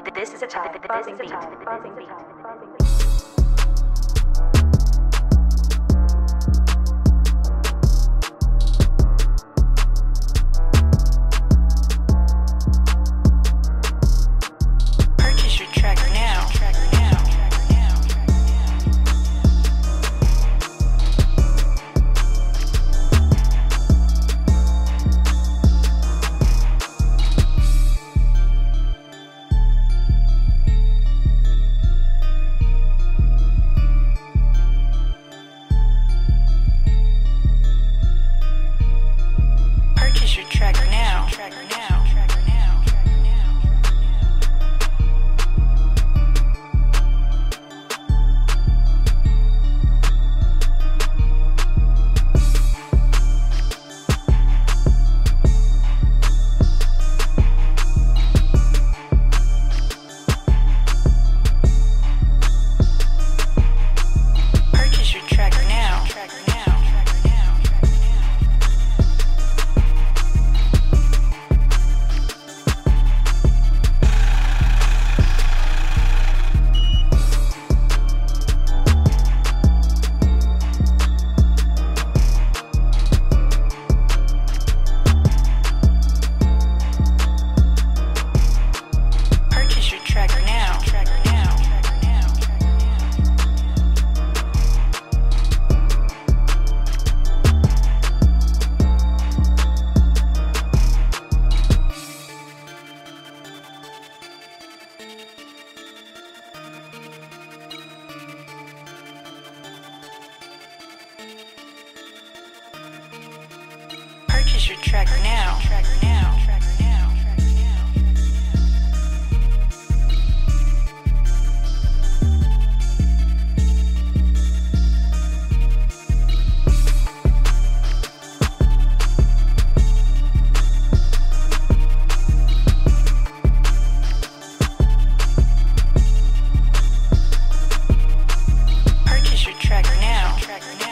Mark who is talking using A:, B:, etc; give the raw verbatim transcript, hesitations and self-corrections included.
A: This is a type. Bumpin beat. Bumpin beat.
B: Purchase your tracker now. Purchase your tracker now. Tracker now. Tracker now. Tracker now. Purchase your tracker now. Tracker now. Tracker now. Tracker now. Purchase your tracker now. Tracker now. Tracker now. Tracker now. Purchase your tracker now. Tracker now. Tracker now. Tracker now. Purchase your tracker now. Tracker now.